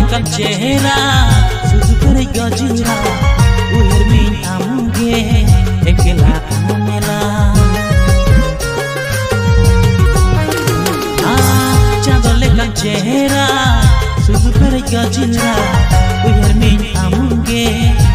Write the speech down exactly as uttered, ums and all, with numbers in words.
lekan chehra sudu kare gajira uher min amuge ekela amela ah chado lekan chehra sudu kare gajira uher min amuge